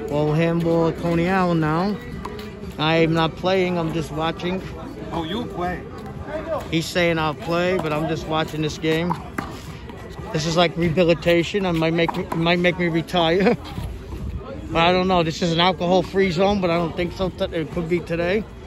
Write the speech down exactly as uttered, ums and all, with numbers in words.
Well, handball at Coney Island now. I'm not playing, I'm just watching. Oh, you play. He's saying I'll play, but I'm just watching this game. This is like rehabilitation. I might make it might make me retire. But I don't know. This is an alcohol-free zone, but I don't think so. It could be today.